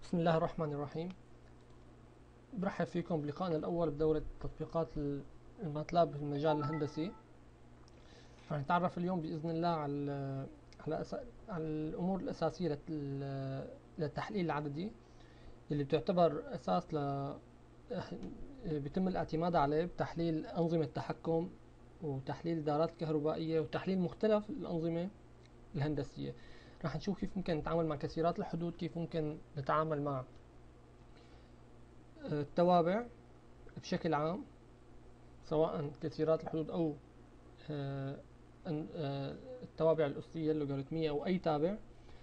بسم الله الرحمن الرحيم. برحب فيكم بلقائنا الأول بدورة تطبيقات الماتلاب في المجال الهندسي. رح نتعرف اليوم بإذن الله على الأمور الأساسية للتحليل العددي اللي بتعتبر أساس بيتم الاعتماد عليه بتحليل أنظمة التحكم وتحليل الدارات الكهربائية وتحليل مختلف الأنظمة الهندسية. رح نشوف كيف ممكن نتعامل مع كثيرات الحدود، كيف ممكن نتعامل مع التوابع بشكل عام، سواء كثيرات الحدود أو آه، التوابع الأسية اللوغاريتمية أو أي تابع.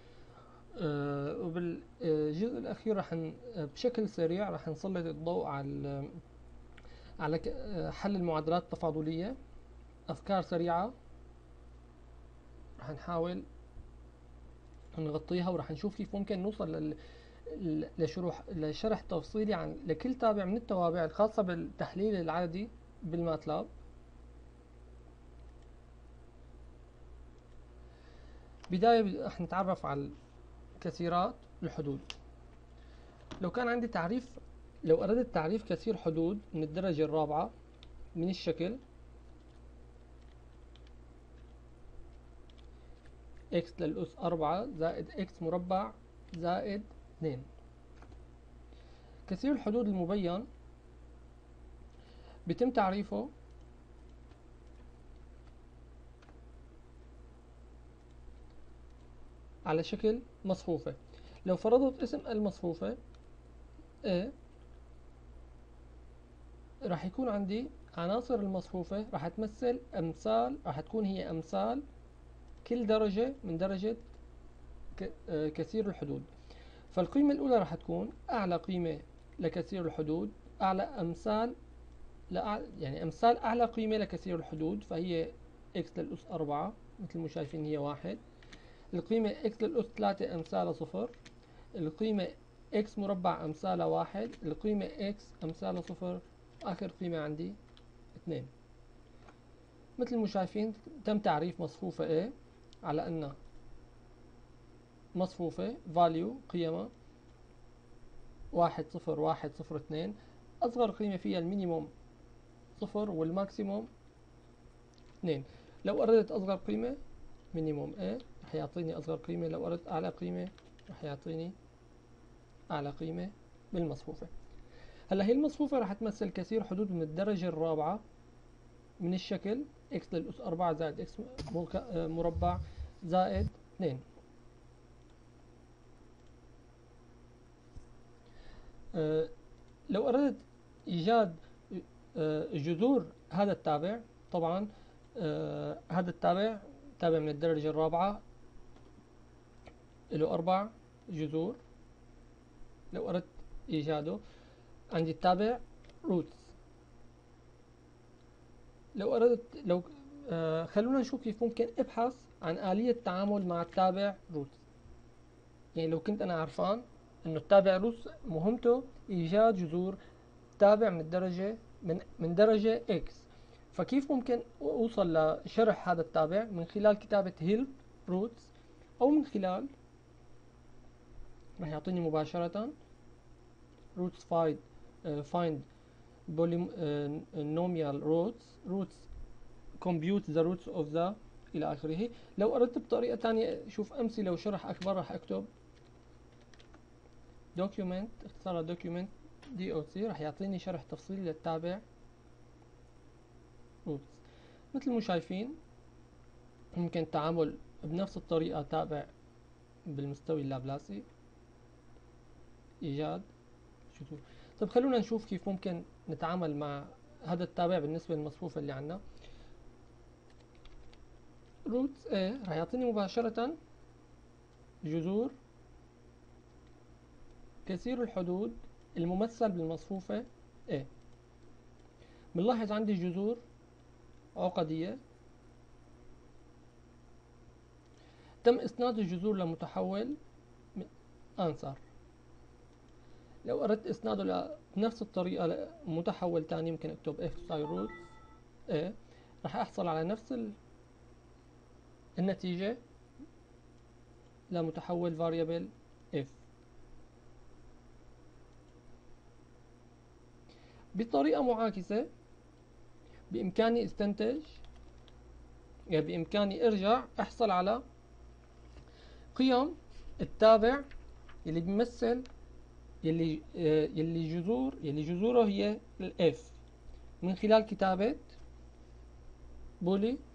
وبالجزء الأخير بشكل سريع رح نسلط الضوء على حل المعادلات التفاضلية. أفكار سريعة رح نحاول نغطيها، ورح نشوف كيف ممكن نوصل لشرح تفصيلي لكل تابع من التوابع الخاصة بالتحليل العددي بالماتلاب. بداية رح نتعرف على كثيرات الحدود. لو أردت تعريف كثير حدود من الدرجة الرابعة من الشكل x للأس 4 زائد x مربع زائد 2. كثير الحدود المبين بيتم تعريفه على شكل مصفوفة. لو فرضت اسم المصفوفة A، راح يكون عندي عناصر المصفوفة راح تمثل أمثال، راح تكون هي أمثال كل درجة من درجة كثير الحدود. فالقيمة الأولى راح تكون أعلى قيمة لكثير الحدود، أعلى أمثال يعني أمثال أعلى قيمة لكثير الحدود، فهي x للأس 4 مثل ما شايفين هي 1. القيمة x للأس 3 أمثالها 0. القيمة x مربع أمثالها 1. القيمة x أمثالها 0. آخر قيمة عندي 2. مثل ما شايفين تم تعريف مصفوفة A على أنها مصفوفة value قيمة 1 0 1 0 2. أصغر قيمة فيها المينيموم 0 والماكسيموم 2. لو أردت أصغر قيمة مينيموم A رح يعطيني أصغر قيمة، لو أردت أعلى قيمة رح يعطيني أعلى قيمة بالمصفوفة. هلا هي المصفوفة رح تمثل كثير حدود من الدرجة الرابعة من الشكل x للأس 4 زائد x مربع زائد 2. لو أردت إيجاد جذور هذا التابع، طبعا هذا التابع تابع من الدرجة الرابعة له 4 جذور. لو أردت إيجاده عندي التابع roots. لو خلونا نشوف كيف ممكن ابحث عن آلية التعامل مع التابع roots. يعني لو كنت أنا عرفان إنه التابع roots مهمته إيجاد جذور تابع من الدرجة من درجة x، فكيف ممكن أوصل لشرح هذا التابع؟ من خلال كتابة help roots، أو من خلال راح يعطيني مباشرة roots find polynomial roots compute the roots of the إلى آخره. لو أردت بطريقة تانية شوف أمثلة وشرح أكبر راح أكتب document، اختصارها document doc، راح يعطيني شرح تفصيلي للتابع roots. مثل ما شايفين ممكن التعامل بنفس الطريقة تابع بالمستوي اللابلاسي إيجاد جذور. طيب خلونا نشوف كيف ممكن نتعامل مع هذا التابع بالنسبة للمصفوفة اللي عندنا. roots A راح يعطيني مباشرة جذور كثير الحدود الممثل بالمصفوفة A. بنلاحظ عندي جذور عقدية تم إسناد الجذور لمتحول answer. لو أردت إسناده بنفس الطريقة لمتحول تاني ممكن أكتب f تساوي roots A، راح أحصل على نفس النتيجة لمتحول variable f. بطريقة معاكسة بإمكاني استنتج، يعني بإمكاني ارجع احصل على قيم التابع اللي بيمثل يلي جذوره هي الاف من خلال كتابة بولي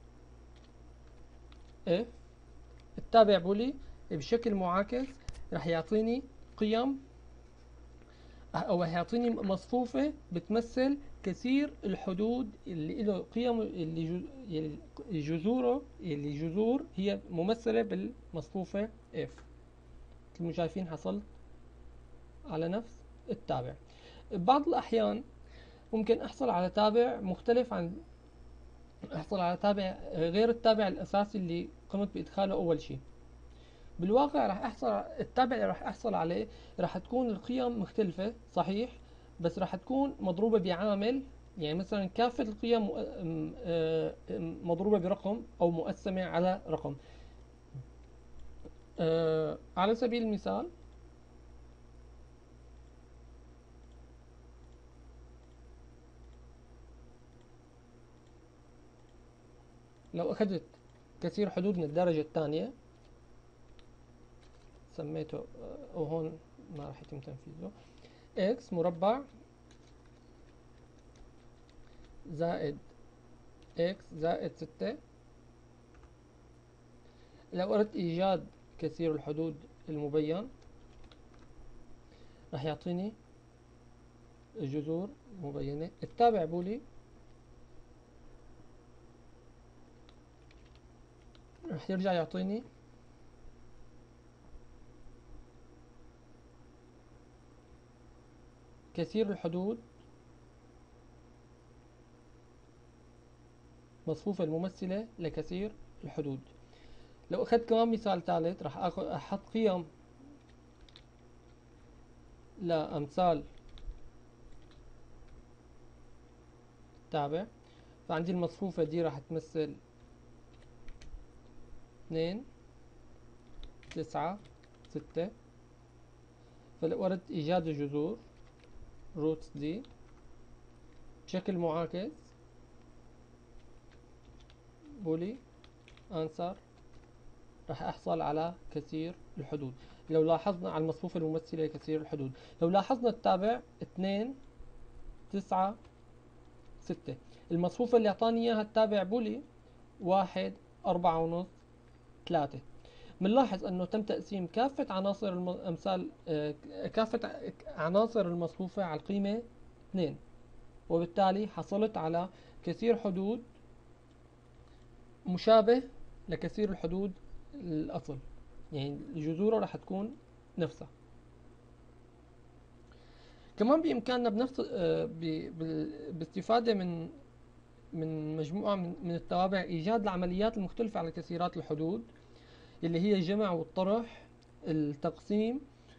اف. التابع بولي بشكل معاكس رح يعطيني قيم او هيعطيني مصفوفة بتمثل كثير الحدود اللي له قيم اللي جذور هي ممثلة بالمصفوفة F. مثل ما شايفين حصلت على نفس التابع. بعض الأحيان ممكن أحصل على تابع مختلف عن أحصل على تابع غير التابع الأساسي اللي قمت بإدخاله أول شيء. بالواقع راح أحصل التابع اللي راح أحصل عليه راح تكون القيم مختلفة صحيح، بس راح تكون مضروبة بعامل، يعني مثلا كافة القيم مضروبة برقم أو مقسمة على رقم. على سبيل المثال لو أخذت كثير حدود من الدرجة الثانية سميته وهون ما راح يتم تنفيذه x مربع زائد x زائد 6. لو أردت إيجاد كثير الحدود المبين راح يعطيني الجذور مبينة. التابع بولي راح يرجع يعطيني كثير الحدود مصفوفة الممثلة لكثير الحدود. لو أخذت كمان مثال ثالث راح أحط قيم لأمثال تابع، فعندي المصفوفة دي راح تمثل 2 9 6. فلو أردت إيجاد الجذور روتس دي بشكل معاكس بولي أنسر راح أحصل على كثير الحدود. لو لاحظنا على المصفوفة الممثلة لكثير الحدود، لو لاحظنا التابع 2 9 6. المصفوفة اللي أعطاني إياها التابع بولي 1 4 ونص 3. بنلاحظ أنه تم تقسيم كافة عناصر الأمثال كافة عناصر المصفوفة على القيمة 2، وبالتالي حصلت على كثير حدود مشابه لكثير الحدود الأصل، يعني جذوره راح تكون نفسها. كمان بإمكاننا بنفس باستفادة من مجموعة من التوابع إيجاد العمليات المختلفة على كثيرات الحدود اللي هي الجمع والطرح التقسيم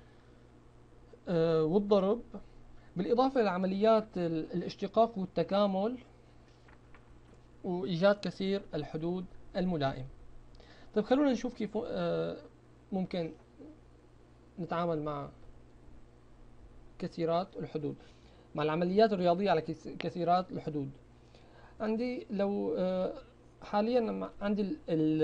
والضرب، بالإضافة لعمليات الاشتقاق والتكامل وإيجاد كثير الحدود الملائم. طيب خلونا نشوف كيف ممكن نتعامل مع كثيرات الحدود، مع العمليات الرياضية على كثيرات الحدود. عندي لو حاليا عندي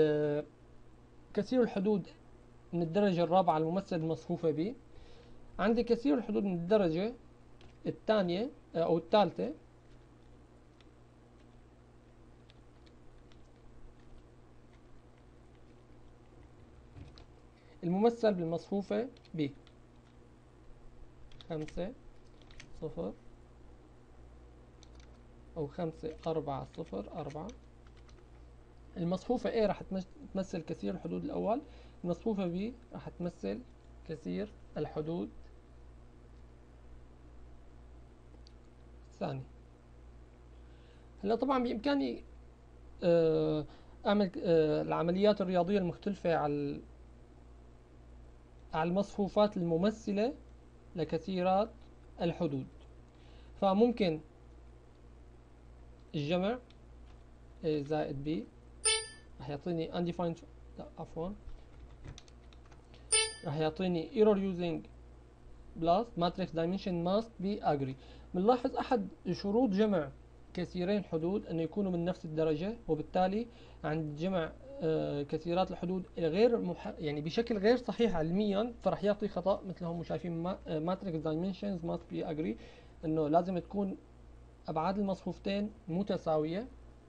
كثير الحدود من الدرجة الرابعة الممثل بمصفوفة ب، عندي كثير الحدود من الدرجة الثانية أو الثالثة الممثل بالمصفوفة ب 5 0 أو 5 4 0 4. المصفوفة A راح تمثل كثير الحدود الأول، المصفوفة B راح تمثل كثير الحدود الثاني. هلا طبعا بإمكاني أعمل العمليات الرياضية المختلفة على المصفوفات الممثلة لكثيرات الحدود. فممكن الجمع A زائد B راح يعطيني undefined، لا عفوا راح يعطيني error using plus matrix dimension must be agree. بنلاحظ أحد شروط جمع كثيرين حدود أنه يكونوا من نفس الدرجة، وبالتالي عند جمع كثيرات الحدود يعني بشكل غير صحيح علميا فرح يعطي خطأ. مثل هم شايفين matrix dimensions must be agree، انه لازم تكون ابعاد المصفوفتين متساوية.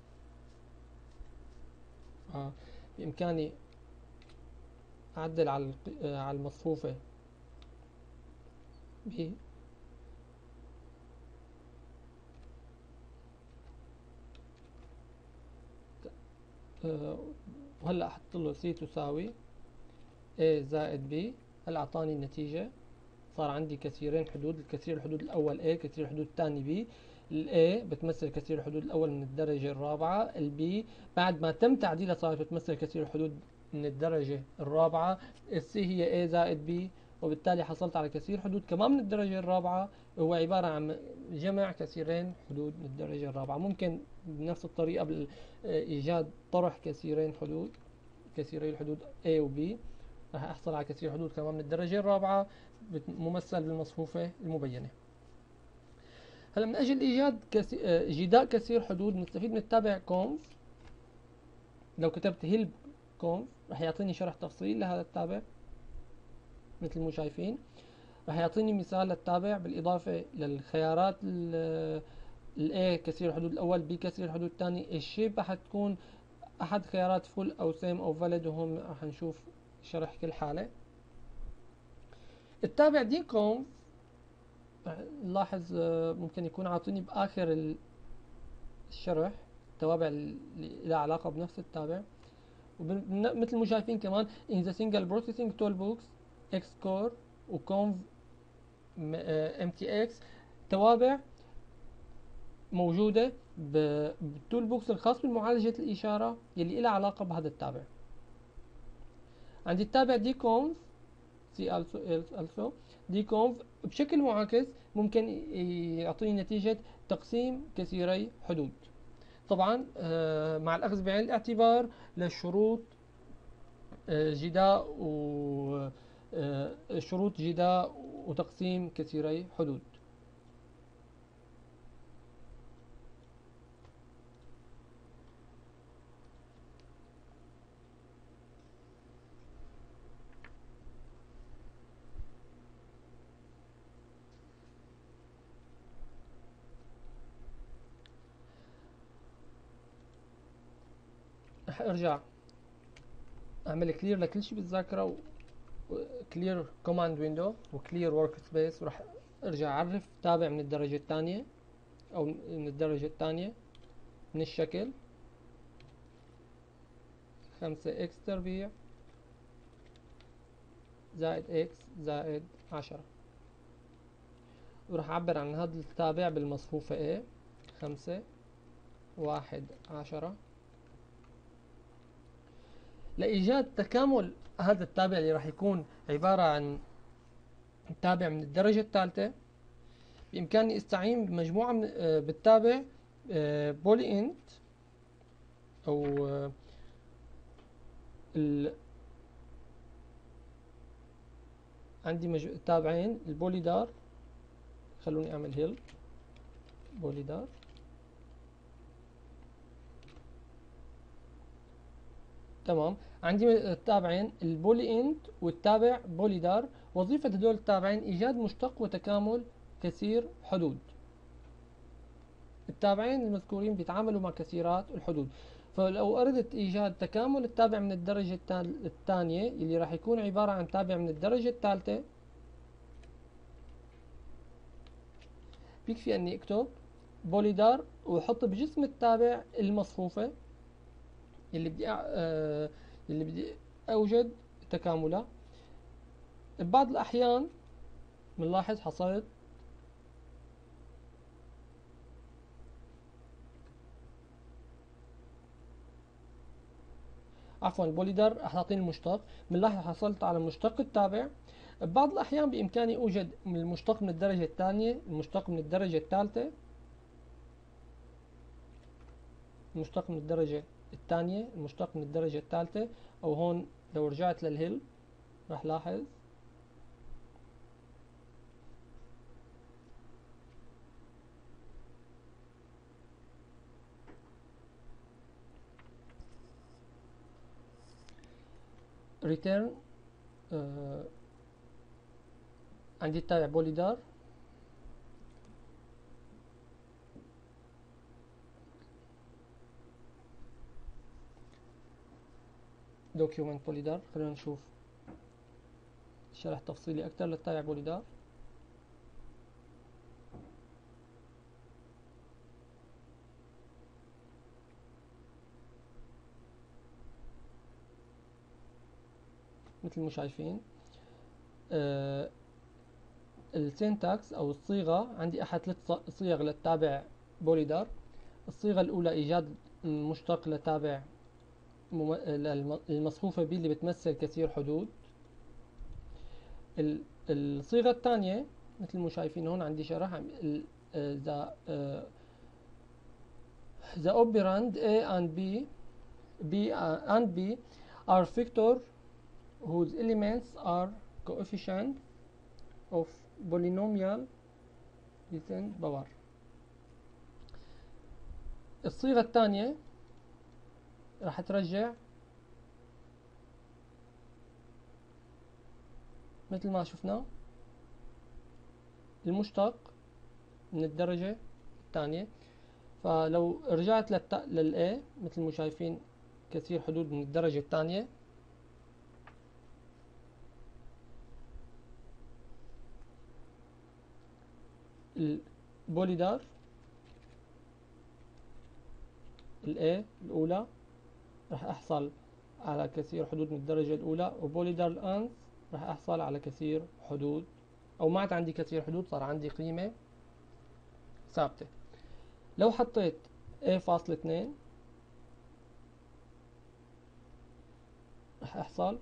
بإمكاني أعدل على المصفوفة ب وهلا أحط له C تساوي A زائد B. هلا أعطاني النتيجة، صار عندي كثيرين حدود. الكثير الحدود الأول A، كثير الحدود الثاني B. ال A بتمثل كثير الحدود الأول من الدرجة الرابعة. ال B بعد ما تم تعديلها صارت بتمثل كثير الحدود من الدرجة الرابعة. ال C هي A زائد B، وبالتالي حصلت على كثير حدود كمان من الدرجة الرابعة. هو عبارة عن جمع كثيرين حدود من الدرجة الرابعة. ممكن بنفس الطريقة بإيجاد طرح كثيرين حدود، كثيري الحدود A و B، راح أحصل على كثير حدود كمان من الدرجة الرابعة ممثل بالمصفوفة المبينة. هلا من أجل إيجاد جداء كثير حدود نستفيد من التابع كونف. لو كتبت هيلب كونف راح يعطيني شرح تفصيل لهذا التابع مثل ما شايفين. راح يعطيني مثال للتابع بالإضافة للخيارات ال A كثير الحدود الأول، B كثير الحدود الثاني. الشيب راح تكون أحد خيارات فول أو سيم أو فاليد، وهم راح نشوف شرح كل حالة. التابع دي كونف نلاحظ ممكن يكون عاطيني بآخر الشرح التوابع اللي لها علاقة بنفس التابع. مثل ما شايفين كمان in the single processing toolbox Xcore و conv MTX توابع موجودة بالتول بوكس الخاص بمعالجة الإشارة يلي لها علاقة بهذا التابع. عندي التابع دي conv دي conv بشكل معاكس ممكن يعطيني نتيجة تقسيم كثيري حدود. طبعا مع الأخذ بعين الاعتبار للشروط جداء شروط جداء وتقسيم كثيري حدود. رح ارجع اعمل كلير لكل شيء بالذاكره، كلير كوماند ويندو وكلير ورك سبيس، وراح ارجع اعرف تابع من الدرجه الثانيه او من الدرجه الثانيه من الشكل 5 اكس تربيع زائد اكس زائد 10، وراح اعبر عن هذا التابع بالمصفوفه A 5 1 10 لإيجاد تكامل هذا التابع اللي راح يكون عبارة عن تابع من الدرجة الثالثة. بإمكاني استعين بمجموعة بالتابع بولي انت أو عندي تابعين البولي دار. خلوني أعمل هيل بولي دار. تمام، عندي التابعين البولي انت والتابع بولي دار. وظيفة هدول التابعين إيجاد مشتق وتكامل كثير حدود. التابعين المذكورين بيتعاملوا مع كثيرات الحدود، فلو أردت إيجاد تكامل التابع من الدرجة الثانية اللي راح يكون عبارة عن تابع من الدرجة الثالثة، بيكفي أني أكتب بوليدار وأحط بجسم التابع المصفوفة اللي بدي أوجد تكاملها. ببعض الأحيان بنلاحظ حصلت عفوا البوليدر رح تعطيني المشتق، بنلاحظ حصلت على مشتق التابع. ببعض الأحيان بإمكاني أوجد المشتق من الدرجة الثانية، المشتق من الدرجة الثالثة، المشتق من الدرجة الثانية، المشتق من الدرجة الثالثة. أو هون لو رجعت للهيل رح لاحظ return عندي التابع بوليدار، document بوليدار. خلينا نشوف شرح تفصيلي أكثر للتابع بوليدار. مثل ما شايفين السينتاكس أو الصيغة، عندي أحد 3 صيغ للتابع بوليدار. الصيغة الأولى إيجاد مشتق لتابع المصفوفة ب اللي بتمثل كثير حدود. الصيغة الثانية مثل ما شايفين هون عندي شرح the operand A and B are vector whose elements are coefficient of polynomial descent power. الصيغة الثانية راح ترجع مثل ما شفنا المشتق من الدرجة الثانية. فلو رجعت للA مثل ما شايفين كثير حدود من الدرجة الثانية، البوليدار الA الأولى راح أحصل على كثير حدود من الدرجة الأولى، وبوليدار الأنس راح أحصل على كثير حدود، أو ما عاد عندي كثير حدود، صار عندي قيمة ثابتة. لو حطيت A.2 راح أحصل،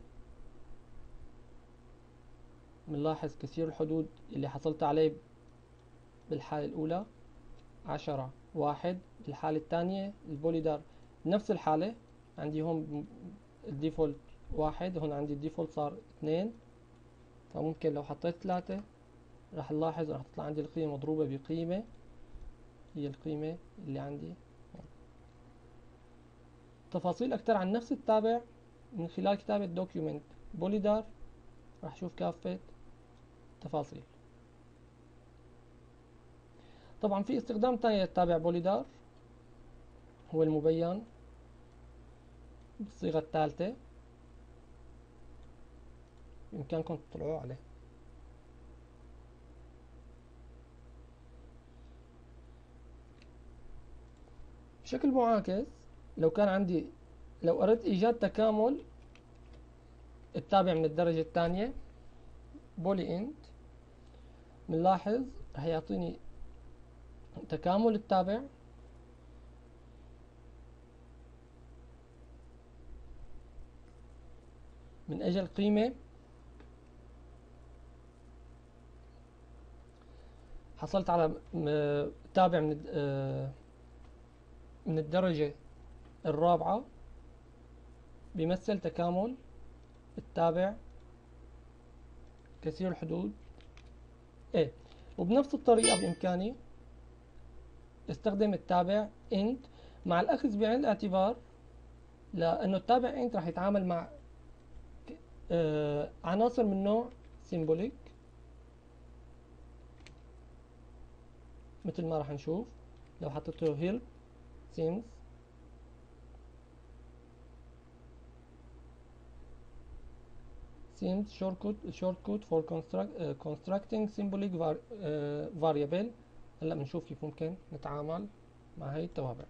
بنلاحظ كثير الحدود اللي حصلت عليه بالحالة الأولى 10 1. بالحالة الثانية البوليدار نفس الحالة، عندي هون الديفولت 1، هون عندي الديفولت صار 2. فممكن لو حطيت 3 راح نلاحظ راح تطلع عندي القيمة مضروبة بقيمة هي القيمة اللي عندي. تفاصيل أكثر عن نفس التابع من خلال كتابة دوكيومنت بوليدار راح أشوف كافة تفاصيل. طبعا في استخدام تاني للتابع بوليدار هو المبين بالصيغة الثالثة، بإمكانكم تطلعوا عليه. بشكل معاكس لو أردت إيجاد تكامل التابع من الدرجة الثانية بولي انت، بنلاحظ رح يعطيني تكامل التابع من أجل قيمة حصلت على تابع من الدرجة الرابعة بيمثل تكامل التابع كثير الحدود A. وبنفس الطريقة بإمكاني استخدم التابع int مع الأخذ بعين الاعتبار لأنه التابع int راح يتعامل مع عناصر من نوع symbolic مثل ما راح نشوف لو حطيت له help seems shortcut for constructing symbolic variable. هلا بنشوف كيف ممكن نتعامل مع هاي التوابع.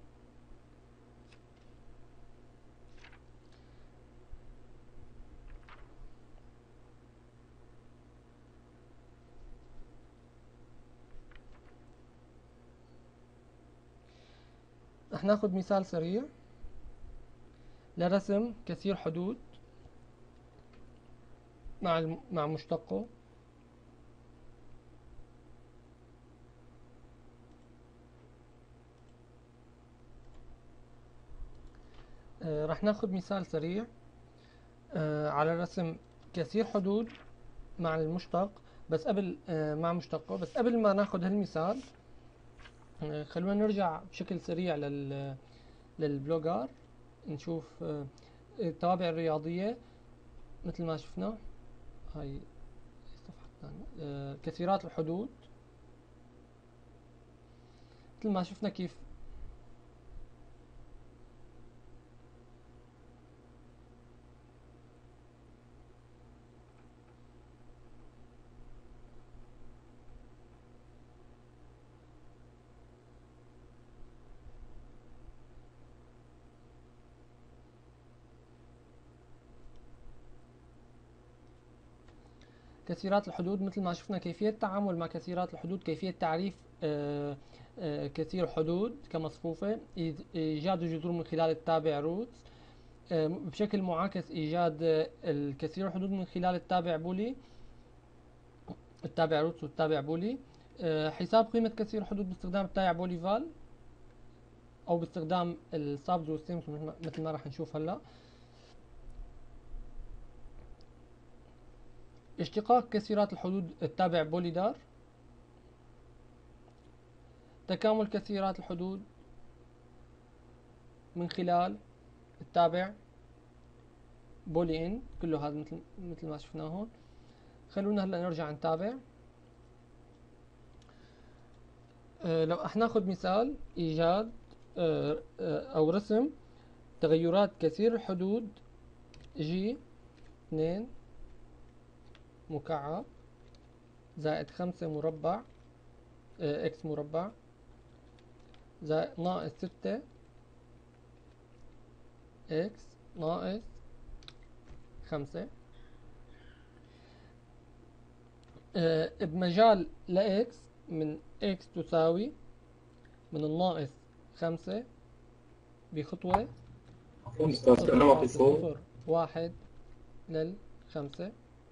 رح ناخذ مثال سريع لرسم كثير حدود مع مشتقه. رح ناخذ مثال سريع على رسم كثير حدود مع المشتق، بس قبل مع مشتقه. بس قبل ما ناخذ هالمثال خلونا نرجع بشكل سريع للبلوجر نشوف التوابع الرياضية. مثل ما شفنا هاي الصفحة الثانية، كثيرات الحدود. مثل ما شفنا كيف كثيرات الحدود، مثل ما شفنا كيفية التعامل مع كثيرات الحدود، كيفية تعريف كثير حدود كمصفوفة، إيجاد الجذور من خلال التابع روتس، بشكل معاكس إيجاد الكثير الحدود من خلال التابع بولي، التابع روتس والتابع بولي، حساب قيمة كثير الحدود باستخدام التابع بولي فال أو باستخدام السابز والسيمز مثل ما راح نشوف هلا. اشتقاق كثيرات الحدود التابع بوليدار، تكامل كثيرات الحدود من خلال التابع بولي ان، كله هذا مثل ما شفناه هون. خلونا هلا نرجع نتابع. لو احنا ناخذ مثال ايجاد او رسم تغيرات كثير الحدود جي 2 مكعب زائد 5 مربع اكس مربع زائد ناقص 6 اكس ناقص 5 بمجال لإكس من إكس تساوي من الناقص 5 بخطوة أستاذ 0.01 لل5.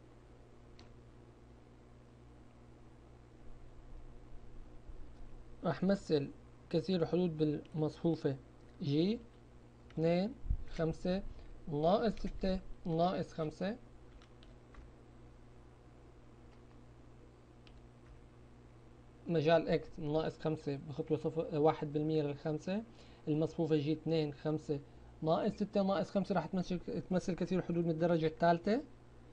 راح مثل كثير الحدود بالمصفوفة جي 2 5 ناقص 6 ناقص 5 مجال اكس من ناقص 5 بخطوة 1% لل5. المصفوفة جي 2 5 ناقص 6 ناقص 5 راح تمثل كثير الحدود من الدرجة الثالثة.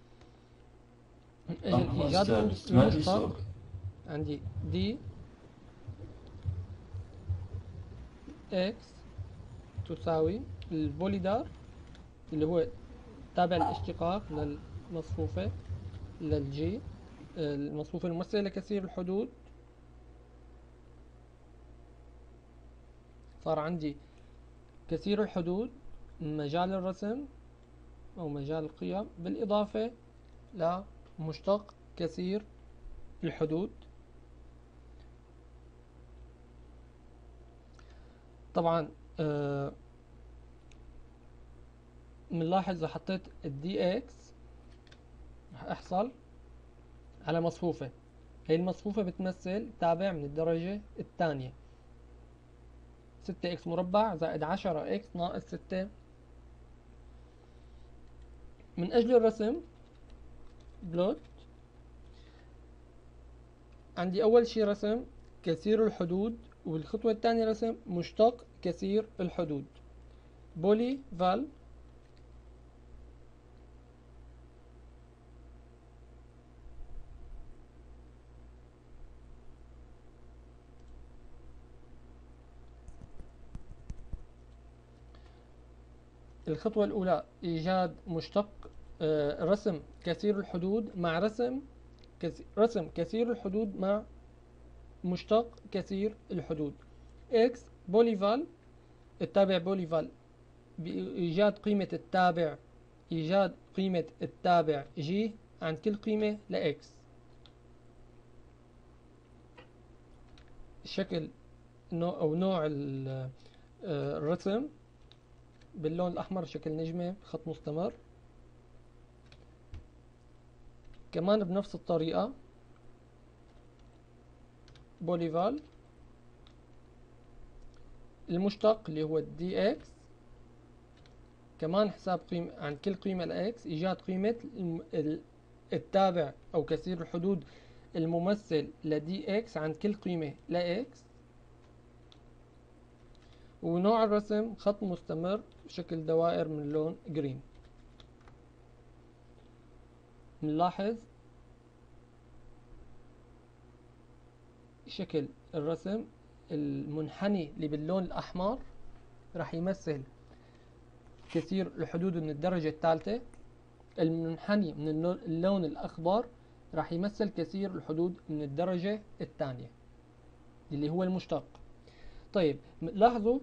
اجل ايجاد المشتق عندي دي اكس تساوي البوليدار اللي هو تابع الاشتقاق للمصفوفة للجي، المصفوفة الممثلة لكثير الحدود. صار عندي كثير الحدود مجال الرسم أو مجال القيم بالإضافة لمشتق كثير الحدود. طبعا بنلاحظ إذا حطيت الدي اكس رح أحصل على مصفوفة، هي المصفوفة بتمثل تابع من الدرجة الثانية 6 اكس مربع زائد 10 اكس ناقص 6. من أجل الرسم بلوت عندي أول شي رسم كثير الحدود، والخطوة الثانية رسم مشتق كثير الحدود بولي فال. الخطوة الأولى إيجاد مشتق رسم كثير الحدود مع رسم كثير الحدود مع مشتق كثير الحدود x بوليفال، التابع بوليفال بإيجاد قيمة التابع، إيجاد قيمة التابع g عن كل قيمة لx. شكل أو نوع الرسم باللون الأحمر شكل نجمة خط مستمر. كمان بنفس الطريقة بوليفال المشتق اللي هو الدي اكس كمان حساب قيمة عن كل قيمة لاكس، إيجاد قيمة التابع أو كثير الحدود الممثل لدي اكس عن كل قيمة لاكس. ونوع الرسم خط مستمر بشكل دوائر من لون جرين. بنلاحظ شكل الرسم المنحني اللي باللون الأحمر راح يمثل كثير الحدود من الدرجة الثالثة، المنحني من اللون الأخضر راح يمثل كثير الحدود من الدرجة الثانية اللي هو المشتق. طيب لاحظوا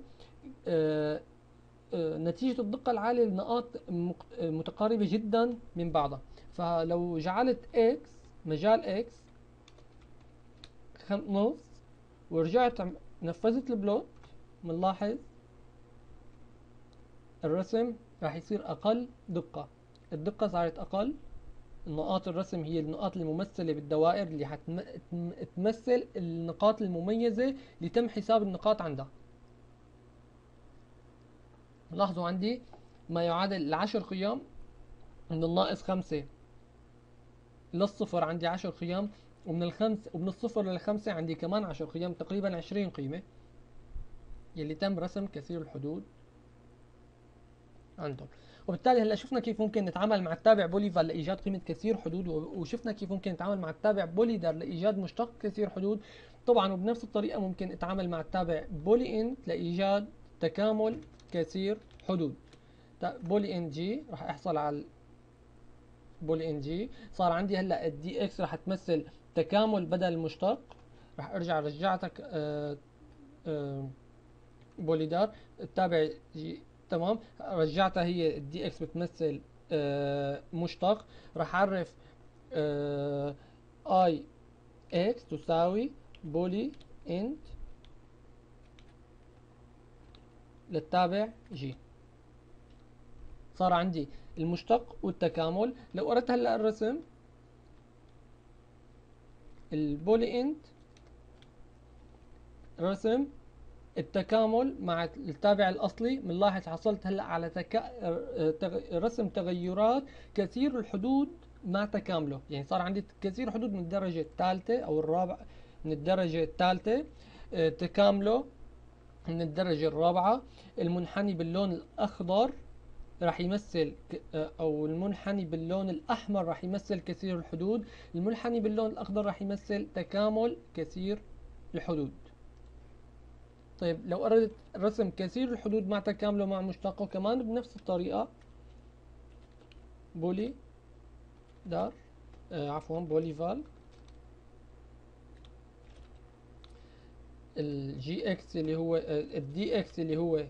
نتيجة الدقة العالية النقاط متقاربة جدا من بعضها، فلو جعلت x مجال x نص ورجعت نفذت البلوت، بنلاحظ الرسم راح يصير أقل دقة، الدقة صارت أقل. النقاط الرسم هي النقاط الممثلة بالدوائر اللي حتمثل النقاط المميزة اللي تم حساب النقاط عندها. لاحظوا عندي ما يعادل 10 قيم، من الناقص 5 للصفر عندي 10 قيم، ومن الصفر للخمسة عندي كمان 10 قيم، تقريبا 20 قيمة يلي تم رسم كثير الحدود عندهم. وبالتالي هلا شفنا كيف ممكن نتعامل مع التابع بوليفار لايجاد قيمه كثير حدود، وشفنا كيف ممكن نتعامل مع التابع بوليدار لايجاد مشتق كثير حدود. طبعا وبنفس الطريقه ممكن اتعامل مع التابع بولي انت لايجاد تكامل كثير حدود. بولي ان جي راح احصل على بولي ان جي، صار عندي هلا الدي اكس راح تمثل تكامل بدل المشتق. راح ارجع رجعتك بوليدار التابع جي، تمام، رجعتها هي الدي اكس بتمثل مشتق. راح اعرف اي اكس تساوي بولي انت للتابع جي. صار عندي المشتق والتكامل. لو اردت هلا الرسم البولي انت رسم التكامل مع التابع الأصلي، بنلاحظ حصلت هلا على رسم تغيرات كثير الحدود مع تكامله. يعني صار عندي كثير حدود من الدرجة الثالثة أو الرابعة، من الدرجة الثالثة تكامله من الدرجة الرابعة. المنحني باللون الأخضر راح يمثل أو المنحني باللون الأحمر راح يمثل كثير الحدود، المنحني باللون الأخضر راح يمثل تكامل كثير الحدود. طيب لو أردت رسم كثير الحدود مع تكامله مع مشتقه كمان بنفس الطريقة، بولي دار عفوا بوليفال الجي اكس اللي هو الدي اكس اللي هو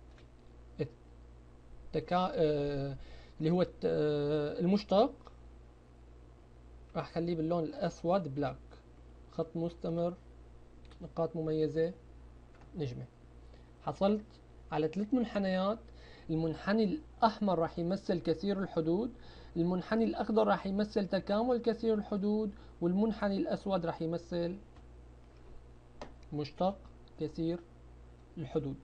اللي هو المشتق، راح اخليه باللون الاسود بلاك، خط مستمر نقاط مميزة نجمة. حصلت على 3 منحنيات. المنحني الأحمر راح يمثل كثير الحدود، المنحني الأخضر راح يمثل تكامل كثير الحدود، والمنحني الأسود راح يمثل مشتق كثير الحدود.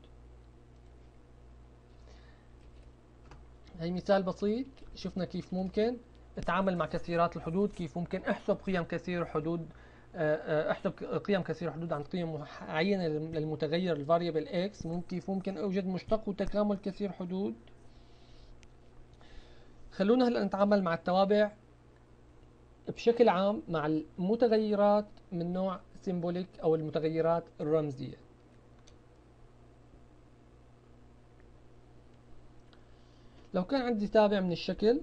هي مثال بسيط، شفنا كيف ممكن اتعامل مع كثيرات الحدود، كيف ممكن احسب قيم كثير الحدود، احسب قيم كثير الحدود عن قيم معينه للمتغير الفاريبل اكس. كيف ممكن اوجد مشتق وتكامل كثير حدود. خلونا هلا نتعامل مع التوابع بشكل عام مع المتغيرات من نوع سيمبوليك او المتغيرات الرمزيه. لو كان عندي تابع من الشكل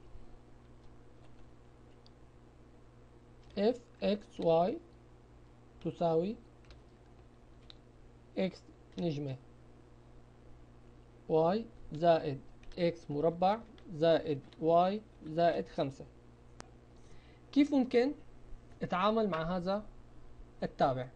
f x y تساوي x نجمة y زائد x مربع زائد y زائد 5، كيف ممكن اتعامل مع هذا التابع؟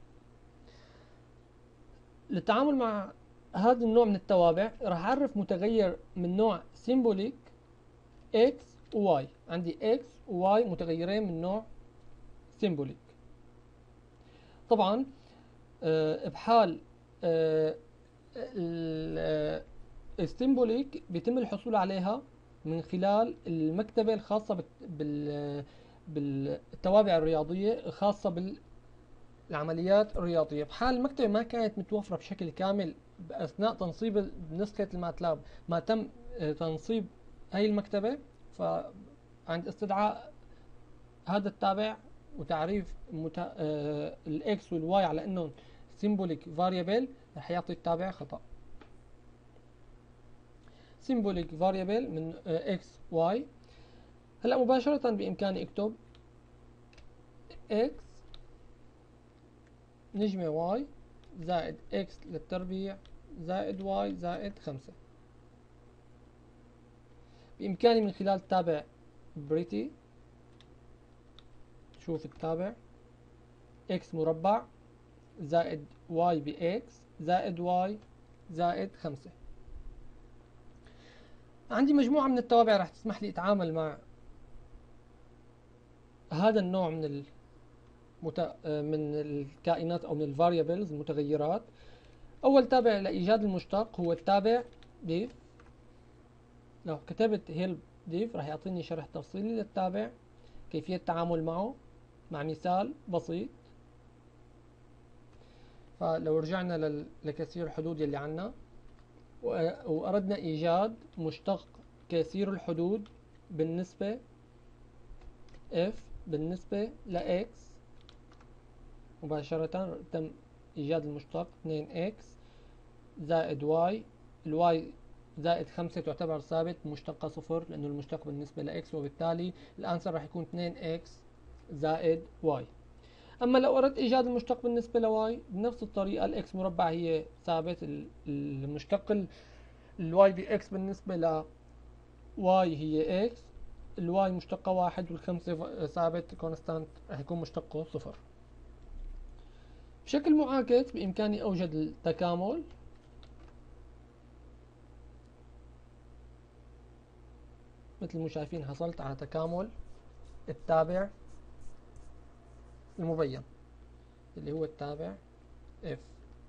للتعامل مع هذا النوع من التوابع راح اعرف متغير من نوع سيمبوليك x و y. عندي x و y متغيرين من نوع سيمبوليك. طبعا بحال السيمبوليك بيتم الحصول عليها من خلال المكتبة الخاصة بالتوابع الرياضية الخاصة بالعمليات الرياضية. بحال المكتبة ما كانت متوفرة بشكل كامل أثناء تنصيب نسخة الماتلاب، ما تم تنصيب هاي المكتبة، فعند استدعاء هذا التابع وتعريف الاكس والواي على انهم symbolic variable رح يعطي التابع خطأ. symbolic variable من x y. هلا مباشرة بإمكاني اكتب x نجمة y زائد x للتربيع زائد y زائد 5. بإمكاني من خلال تابع بريتي شوف التابع x مربع زائد y ب x زائد y زائد 5. عندي مجموعة من التوابع راح تسمح لي اتعامل مع هذا النوع من من الكائنات او من الفاريبلز المتغيرات. اول تابع لايجاد المشتق هو التابع diff. لو كتبت help diff راح يعطيني شرح تفصيلي للتابع، كيفية التعامل معه مع مثال بسيط. فلو رجعنا لكثير الحدود يلي عنا وأردنا إيجاد مشتق كثير الحدود بالنسبة f بالنسبة ل x، مباشرة تم إيجاد المشتق 2x زائد y. الواي زائد 5 تعتبر ثابت مشتقة 0 لأنه المشتق بالنسبة ل x، وبالتالي الأنسر راح يكون 2x زائد y. أما لو أردت إيجاد المشتق بالنسبة ل y بنفس الطريقة الx مربع هي ثابت، المشتق y ب x بالنسبة ل y هي x، الواي مشتقة 1 والخمسة ثابت كونستانت راح يكون مشتقه 0. بشكل معاكس بإمكاني أوجد التكامل مثل ما شايفين. حصلت على تكامل التابع المبين اللي هو التابع F.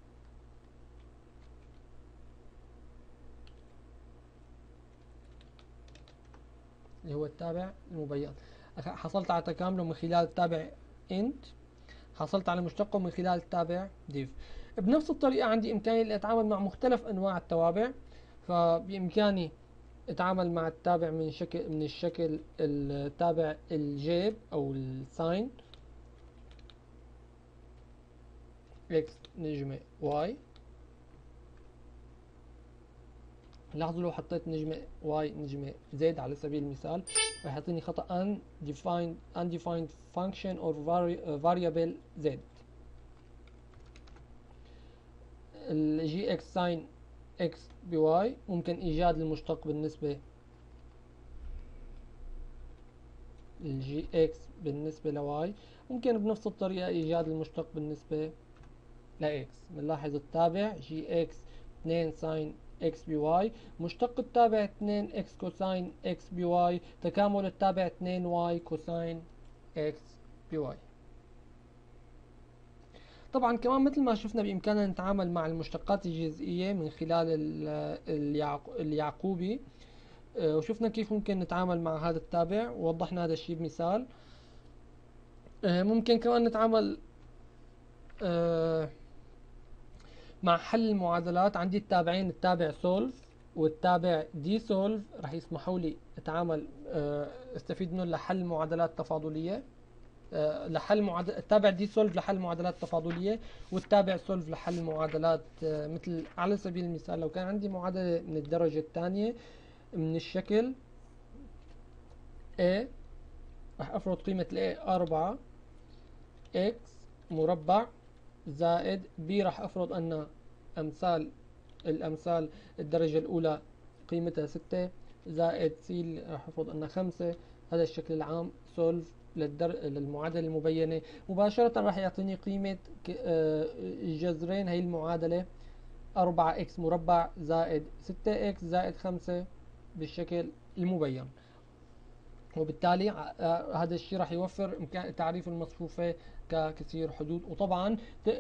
اللي هو التابع المبين. حصلت على تكامله من خلال التابع int، حصلت على مشتقه من خلال التابع div. بنفس الطريقة عندي إمكانية أتعامل مع مختلف أنواع التوابع، فبإمكاني أتعامل مع التابع من الشكل التابع الجيب أو الساين x نجمة y. لاحظوا لو حطيت نجمة y نجمة z على سبيل المثال راح يعطيني خطأ undefined function or variable z. الجي اكس ساين اكس بواي ممكن ايجاد المشتق بالنسبة الجي اكس بالنسبة لواي، ممكن بنفس الطريقة ايجاد المشتق بالنسبة لاكس. بنلاحظ التابع جي اكس 2 ساين اكس بي واي، مشتق التابع 2 اكس كوساين اكس بي واي، تكامل التابع 2 واي كوساين اكس بي واي. طبعا كمان مثل ما شفنا بإمكاننا نتعامل مع المشتقات الجزئية من خلال اليعقوبي، وشفنا كيف ممكن نتعامل مع هذا التابع ووضحنا هذا الشيء بمثال. ممكن كمان نتعامل مع حل المعادلات. عندي التابعين التابع سولف والتابع دي سولف راح يسمحوا لي اتعامل استفيد منهم لحل معادلات تفاضلية. التابع دي سولف لحل معادلات تفاضلية، والتابع سولف لحل معادلات مثل على سبيل المثال لو كان عندي معادلة من الدرجة الثانية من الشكل A راح افرض قيمة A 4 x مربع زائد B راح افرض ان الامثال الدرجة الاولى قيمتها 6 زائد C راح افرض انها 5. هذا الشكل العام سولف للمعادلة المبينة. مباشرة راح يعطيني قيمة الجذرين هي المعادلة 4x مربع زائد 6x زائد 5 بالشكل المبين. وبالتالي هذا الشيء راح يوفر إمكان تعريف المصفوفة ككثير حدود. وطبعا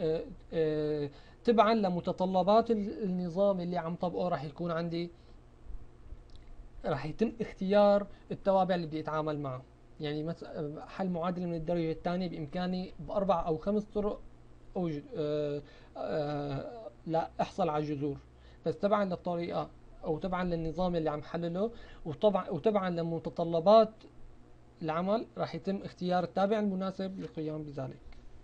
تبعا لمتطلبات النظام اللي عم طبقه راح يكون عندي راح يتم اختيار التوابع اللي بدي اتعامل معه. يعني مثلا حل معادلة من الدرجة الثانية بإمكاني بأربع أو 5 طرق أوجد لا أحصل على الجذور، بس تبعا للطريقة أو تبعا للنظام اللي عم حلله، وطبعا لمتطلبات العمل راح يتم اختيار التابع المناسب للقيام بذلك.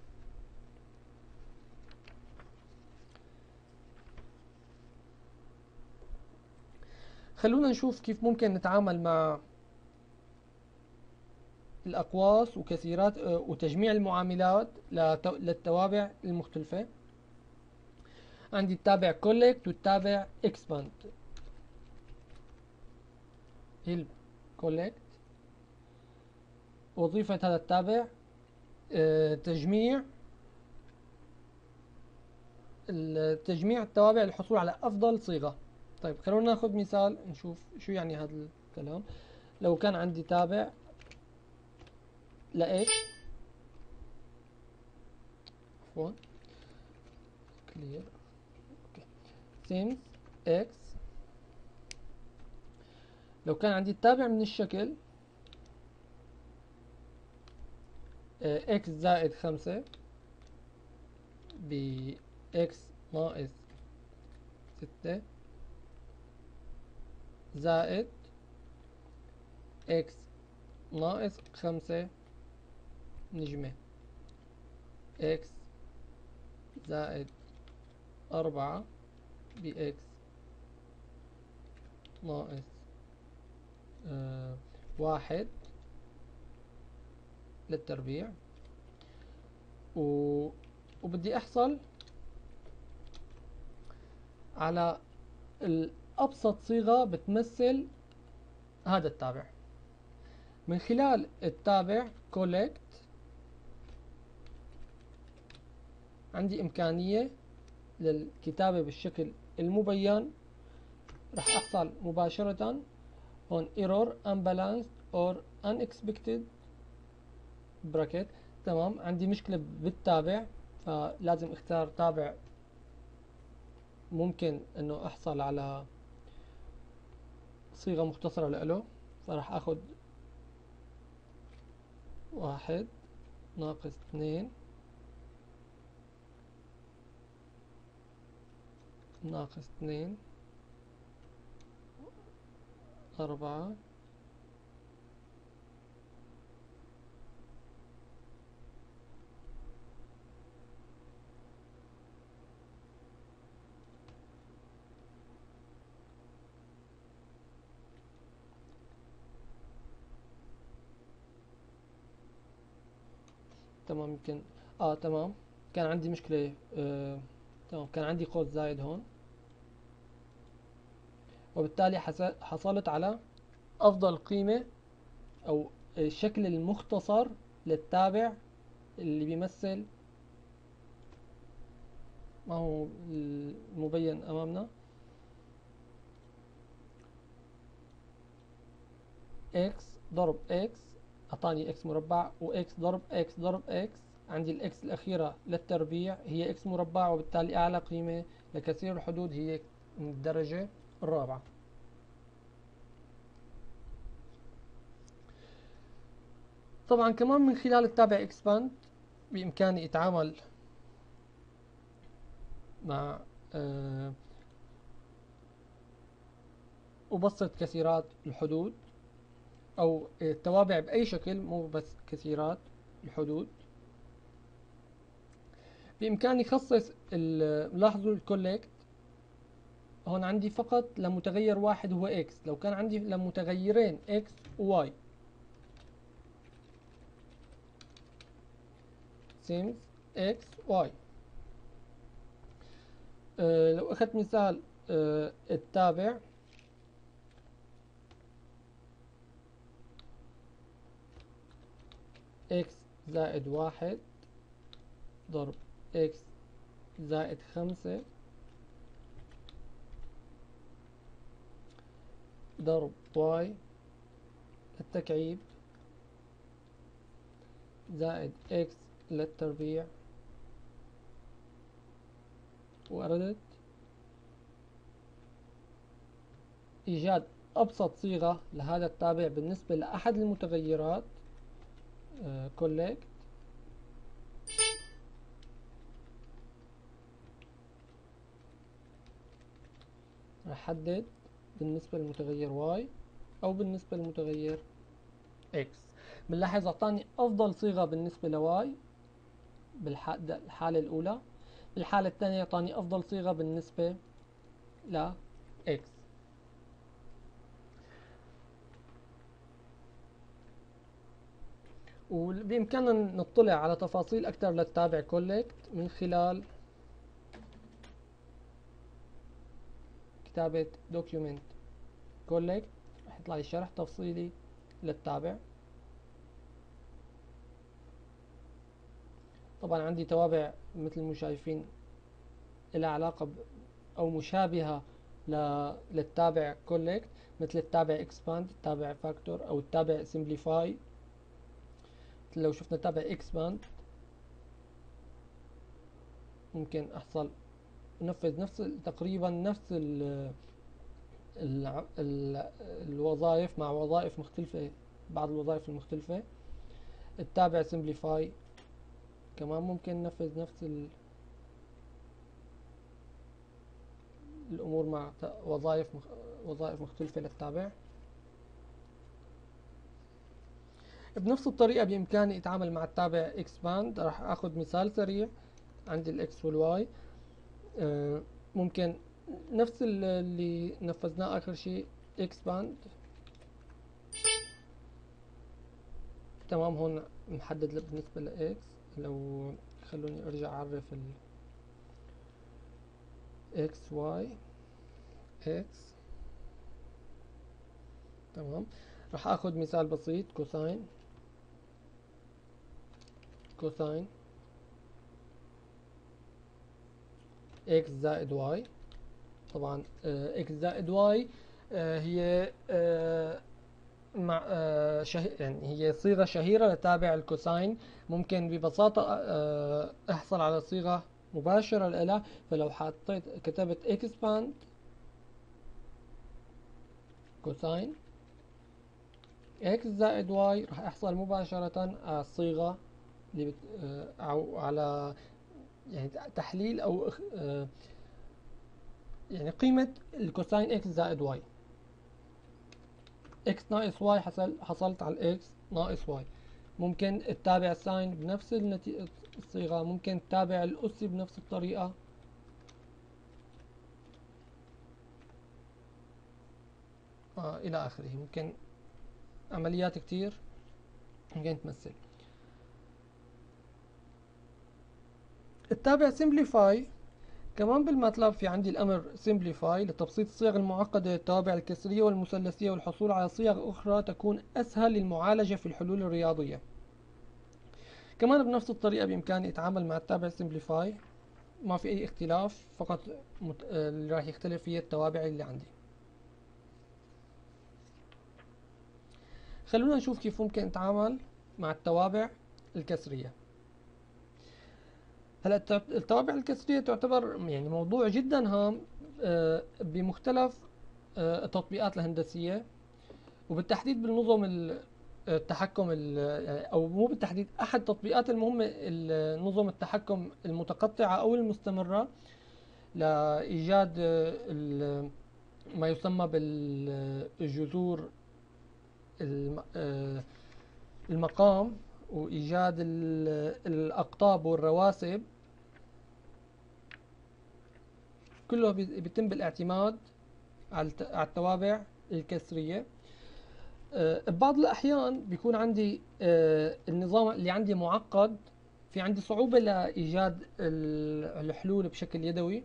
خلونا نشوف كيف ممكن نتعامل مع الأقواس وكثيرات وتجميع المعاملات للتوابع المختلفة. عندي التابع collect والتابع expand. collect وظيفة هذا التابع تجميع التوابع للحصول على أفضل صيغة. طيب خلونا ناخذ مثال نشوف شو يعني هذا الكلام. لو كان عندي تابع ل x عفوا clear since x، لو كان عندي التابع من الشكل x زائد 5 ب x ناقص 6 زائد x ناقص 5 نجمة x زائد 4 ب x ناقص 1 للتربيع، وبدي أحصل على الأبسط صيغة بتمثل هذا التابع. من خلال التابع collect عندي إمكانية للكتابة بالشكل المبين. راح أحصل مباشرة on error unbalanced or unexpected bracket. تمام، عندي مشكلة بالتابع فلازم اختار تابع ممكن انه احصل على صيغة مختصرة له. فراح اخذ 1 ناقص 2 ناقص 2 4 تمام. يمكن تمام، كان عندي مشكلة. تمام، كان عندي قوس زايد هون، وبالتالي حصلت على أفضل قيمة أو الشكل المختصر للتابع اللي بيمثل ما هو المبين أمامنا x ضرب x أعطاني x مربع، و x ضرب x ضرب x عندي الإكس الأخيرة للتربيع هي إكس مربع، وبالتالي أعلى قيمة لكثير الحدود هي من الدرجة الرابعة. طبعا كمان من خلال التابع expand بإمكاني أتعامل مع أبسط كثيرات الحدود أو التوابع بأي شكل، مو بس كثيرات الحدود. بإمكاني خصص لاحظوا الكولكت هون عندي فقط لمتغير واحد هو x. لو كان عندي لمتغيرين x و y since x y. لو أخذت مثال التابع x زائد 1 ضرب x زائد 5 ضرب y للتكعيب زائد x للتربيع، وأردت إيجاد أبسط صيغة لهذا التابع بالنسبة لأحد المتغيرات collect راح أحدد بالنسبة للمتغير y أو بالنسبة للمتغير x. بنلاحظ أعطاني أفضل صيغة بالنسبة لواي بالحالة الأولى. بالحالة الثانية أعطاني أفضل صيغة بالنسبة ل x. وبإمكاننا نطلع على تفاصيل أكثر للتابع collect من خلال كتابة document collect. رح يطلع لي شرح تفصيلي للتابع. طبعا عندي توابع مثل ما شايفين لها علاقة أو مشابهة للتابع collect، مثل التابع expand، التابع factor، أو التابع simplify. لو شفنا تابع expand ممكن أحصل نفذ تقريبا نفس الوظائف مع وظائف مختلفة، بعض الوظائف المختلفة. التابع simplify كمان ممكن ننفذ نفس الأمور مع وظائف مختلفة للتابع. بنفس الطريقة بإمكاني أتعامل مع التابع expand. راح أخذ مثال سريع. عندي الإكس والواي، ممكن نفس اللي نفذناه آخر شيء expand. تمام، هون محدد بالنسبة لإكس. لو خلوني أرجع أعرف إكس واي إكس. تمام، راح أخذ مثال بسيط كوساين إكس زائد واي. طبعا إكس زائد واي هي مع يعني هي صيغة شهيرة لتابع الكوساين. ممكن ببساطة أحصل على صيغة مباشرة لها. فلو كتبت expand كوساين x زائد y راح أحصل مباشرة على الصيغة اللي أو على يعني تحليل أو يعني قيمة الكوساين x زائد y. x ناقص y حصلت على x ناقص y. ممكن تتابع ساين بنفس الصيغة، ممكن تتابع الأسي بنفس الطريقة. إلى آخره. ممكن عمليات كتير ممكن تمثل. التابع simplify كمان بالماتلاب في عندي الأمر simplify لتبسيط الصيغ المعقدة للتوابع الكسرية والمثلثية والحصول على صيغ أخرى تكون أسهل للمعالجة في الحلول الرياضية. كمان بنفس الطريقة بإمكاني أتعامل مع التابع simplify، ما في أي اختلاف، فقط اللي راح يختلف هي التوابع اللي عندي. خلونا نشوف كيف ممكن نتعامل مع التوابع الكسرية. هلا التوابع الكسرية تعتبر يعني موضوع جدا هام بمختلف التطبيقات الهندسية، وبالتحديد بالنظم التحكم او مو بالتحديد احد التطبيقات المهمة نظم التحكم المتقطعة او المستمرة لايجاد ما يسمى بالجذور المقام، وايجاد الاقطاب والرواسب. كله بيتم بالاعتماد على التوابع الكسرية. ببعض الأحيان بيكون عندي النظام اللي عندي معقد، في عندي صعوبة لإيجاد الحلول بشكل يدوي.